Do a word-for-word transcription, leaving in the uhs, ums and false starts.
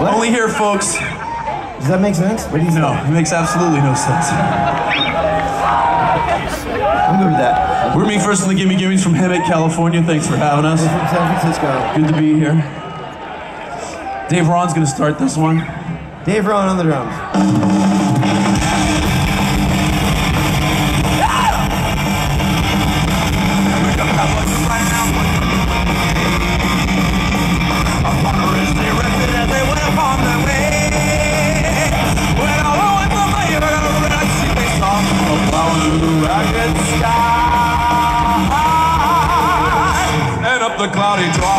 What? Only here, folks. Does that make sense? What do you say? No, it makes absolutely no sense. I'm good with that. We're meeting first in the Gimme Gimmes from Hemet, California. Thanks for having us. We're from San Francisco. Good to be here. Dave Ron's gonna start this one. Dave Ron on the drums. And up the cloudy drive.